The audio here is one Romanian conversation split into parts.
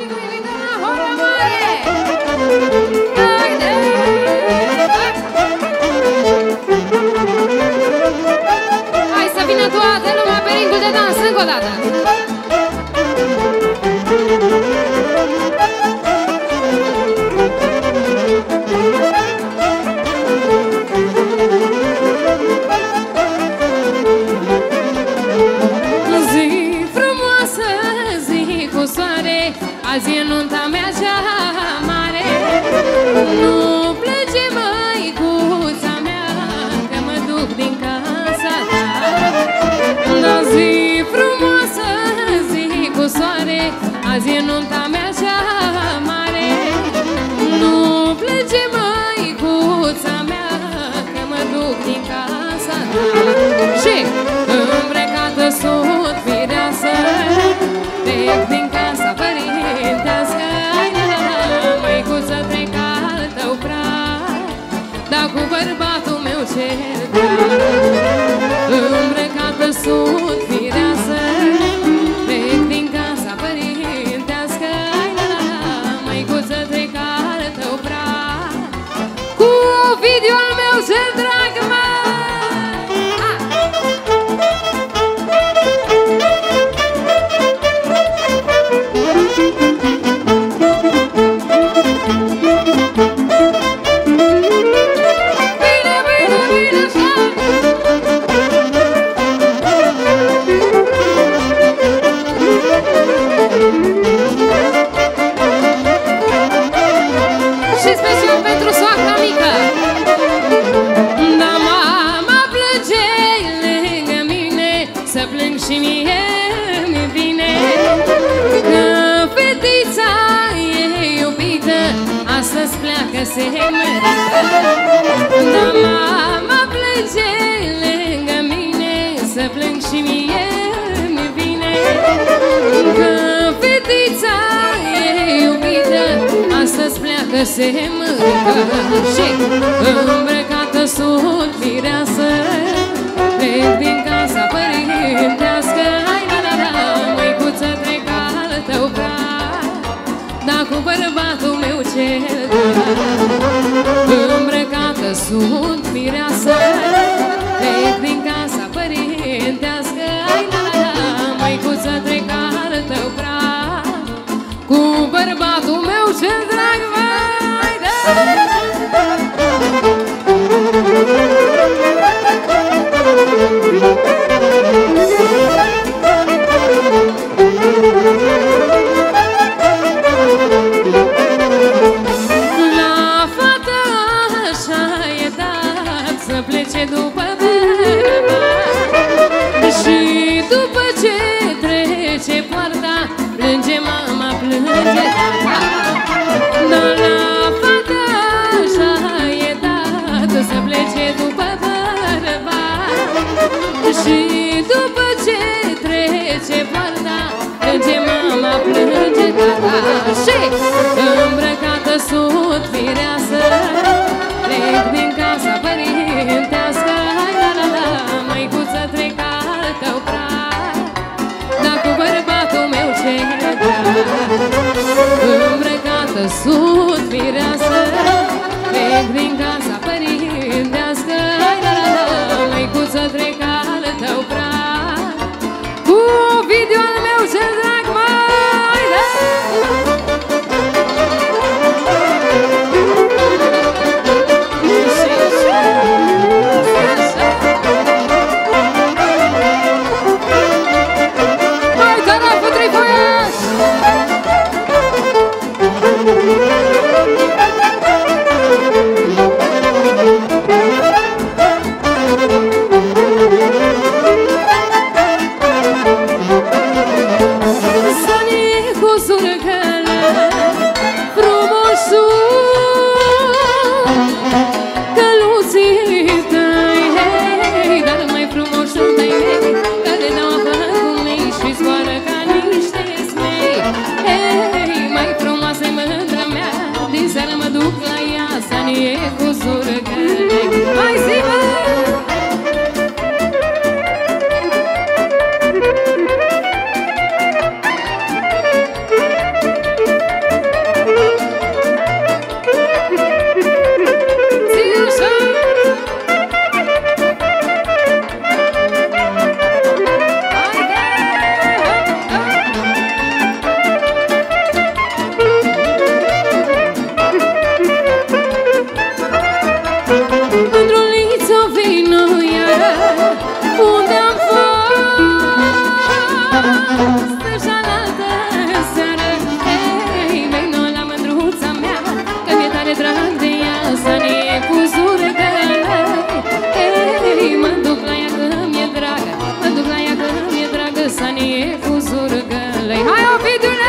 Hai să vină toată lumea pe ringul de dans încă o dată. Azi e nunta mea cea mare. Nu plânge, măicuța mea, că mă duc din casa ta. Da, zi frumoasă, zi cu soare, azi e nunta mea cea mare. Nu plânge, măicuța mea, că mă duc din casa ta. Și îmbrăcată sunt fireasă, plec din casa părintească. Ai la la la, măicuță, trec al tău prag, dar cu bărbatul meu cel drag. Îmbrăcată sunt fireasă, plec din casa părintească. Ai la la la, măicuță, trec al tău prag, cu Ovidiu al meu cel drag, mă! Și special pentru soacra mică. Da, mama plânge lângă mine, să plâng și mie mi vine, că fetița e iubită, astăzi pleacă, se merită. Da, mama plânge lângă mine, să plâng și mie mi vine, că fetița e iubită, astăzi pleacă, se merită. Și îmbrăcată sunt fireasă, plec din casa părintească. Hai la la la, măicuță, trec al tău prag, dar cu bărbatul meu cel drag. Îmbrăcată sunt fireasă, plec din casa părintească. Hai la la la, măicuță, trec al tău prag, cu bărbatul meu cel drag, vai, da! La fată așa e dat să plece după bărbat, și după ce trece poarta, plânge mama, plânge tata. Dar la fată așa e dat să plece după bărbat, și după ce trece poarta, plânge mama, plânge tata. Și îmbrăcată sunt fireasă, plec din casa părintească. Hai la la la, măicuță, trec al tău prag, dar cu bărbatul meu cel drag. Îmbrăcată sunt fireasă, plec din casa părintească. Hai la la la, măicuță, trec al tău prag, cu Ovidiu al meu cel drag, mai da! Hai, tarafă, trei foiași! și alaltă seară. Ei, vino la mândruța mea, că mi-e tare drag de ea, să ne cu zurgălăi. Ei, mă duc la ea că mi-e dragă, mă duc la ea că mi-e dragă, să ne cu zurgălăi. Hai, Ovidiule!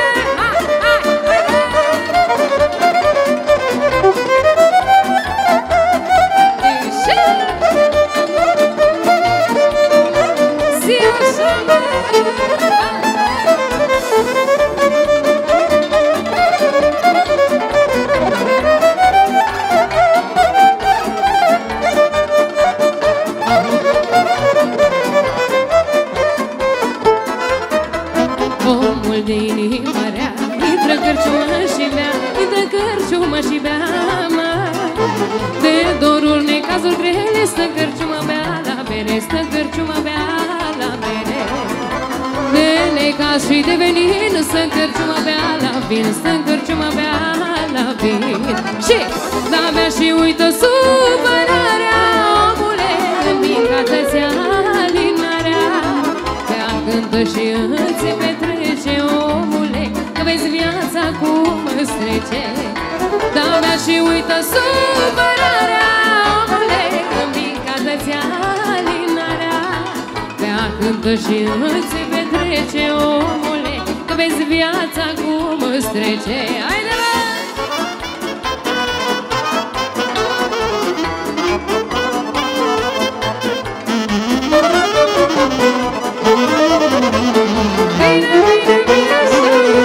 Omul de inima rea intră cărciumă și bea, intră cărciumă și bea, mă. De doruri, necazuri grele, stă cărciumă bea la bere, stă cărciumă bea la bere. De necaz și de venin, stă cărciumă bea la vin, stă cărciumă bea la vin. Și da bea și uită supărarea, omule, împincată-ți alinarea. Bea, cântă și îți petrece, omule, că vezi viața cum îți trece. Da bea și uită supărarea, omule, împincată-ți alinarea. Bea, cântă și îți petrece, omule, că vezi viața cum îți trece. Haide, bă! Bine, bine, bine așa!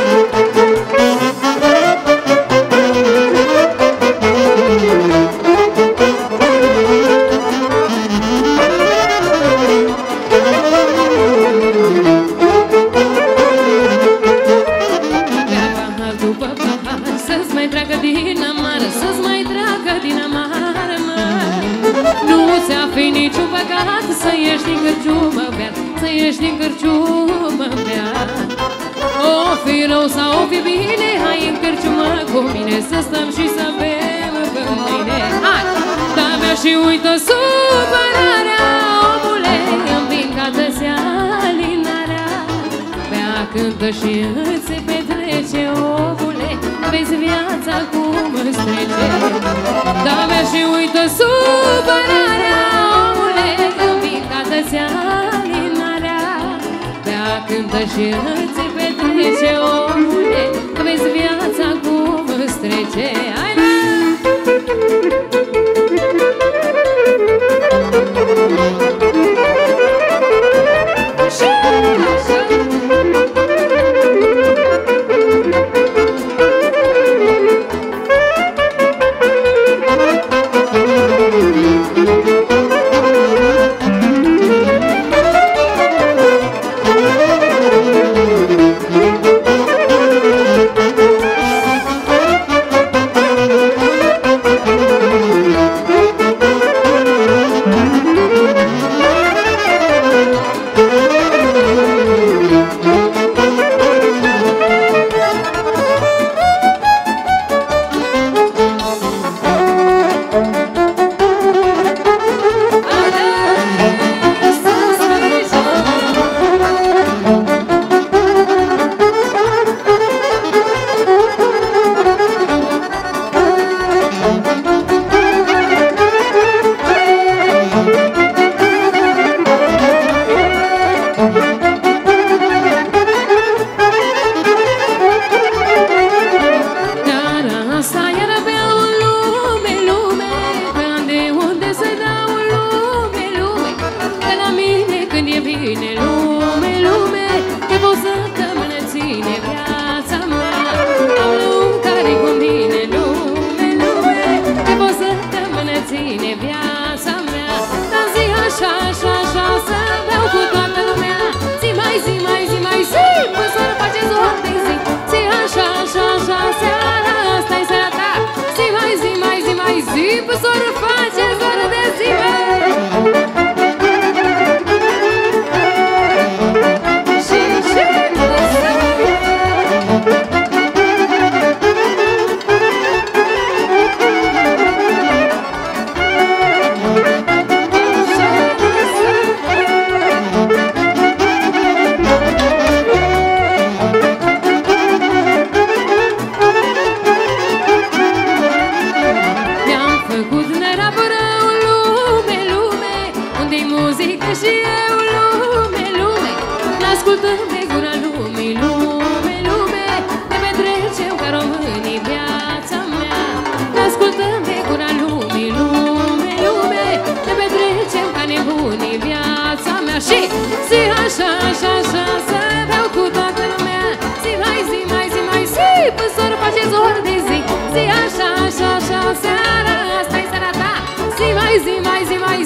Bea pahar după pahar, să-ți mai tragă din amară, să-ți mai tragă din amară, mă. Nu ți-a-fi niciun păcat să ieși din cârciumă, bea, să ieși din cârciumă, bea. O fi rău sau o fi bine, hai în cârciumă cu mine, să stăm și să bem până mâine. Hai! Da bea și uită supărarea, omule, împincată-ți alinarea. Bea, cântă și îți petrece, omule, vezi viața cum îți trece. Da bea și uită supărarea, omule, împincată-ți alinarea. Bea, cântă și îți petrece, omule, vezi viața cum îți trece. Haide!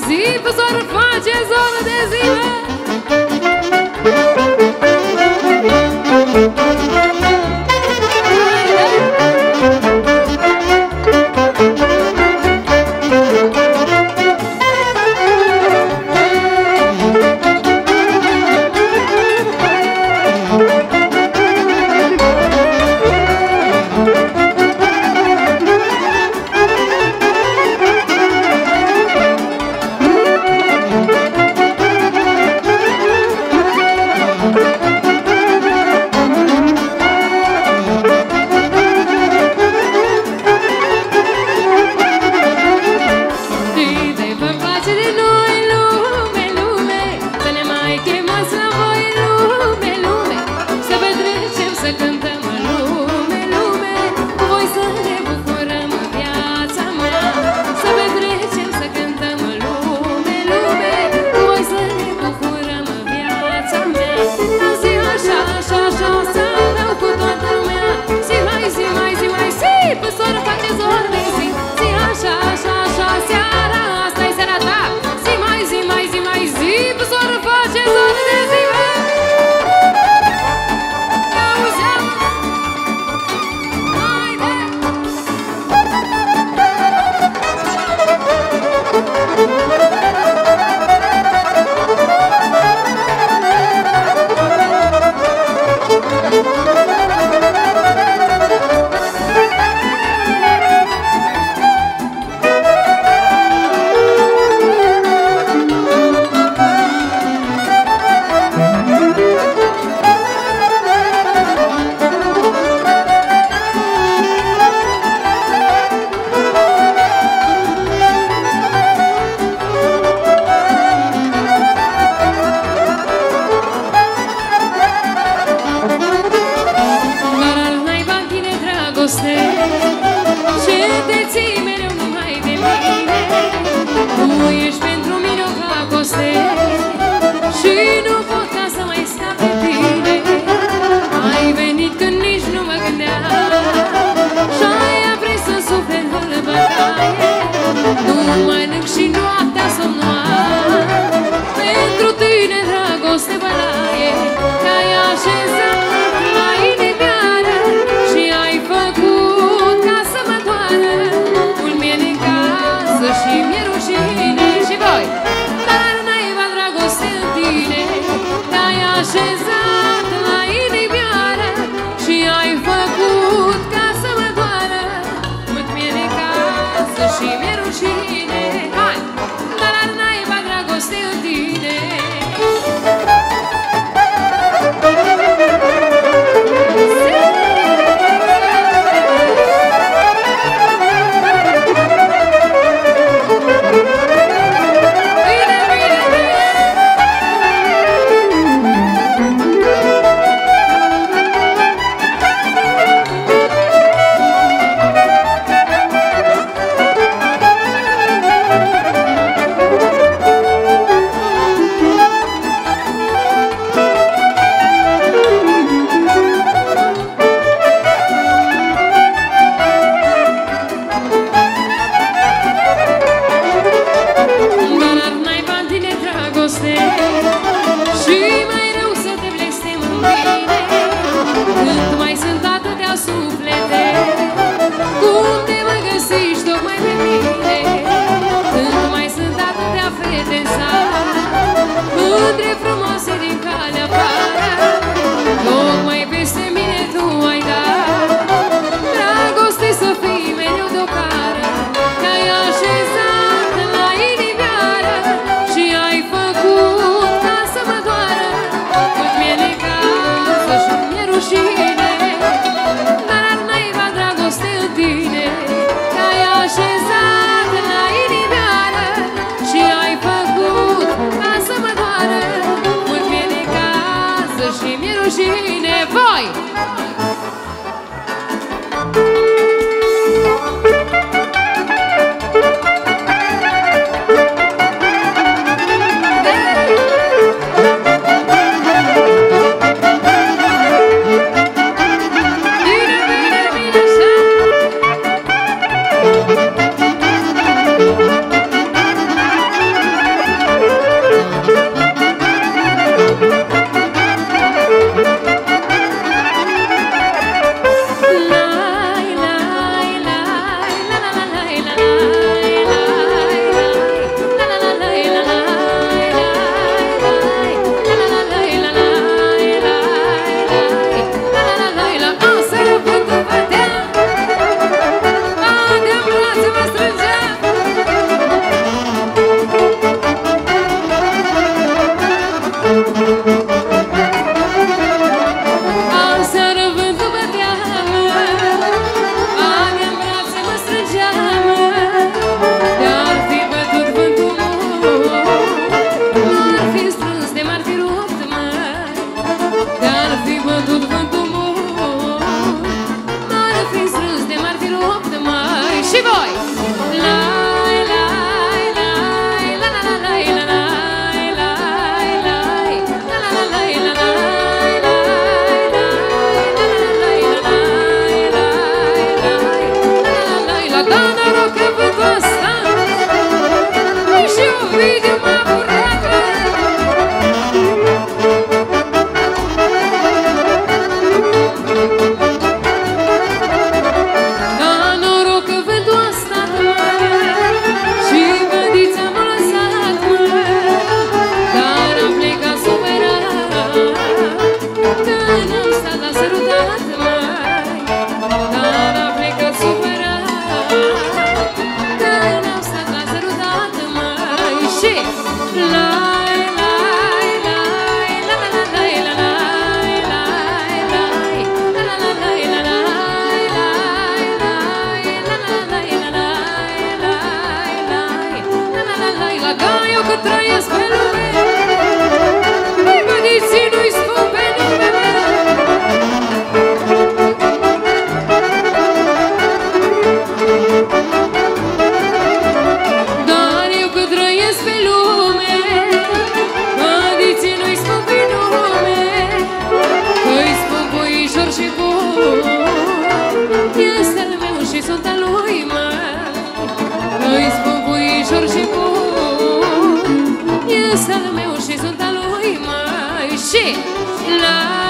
zi, pe soară face zoră de zile. Însă al meu și sunt al lui, mai și la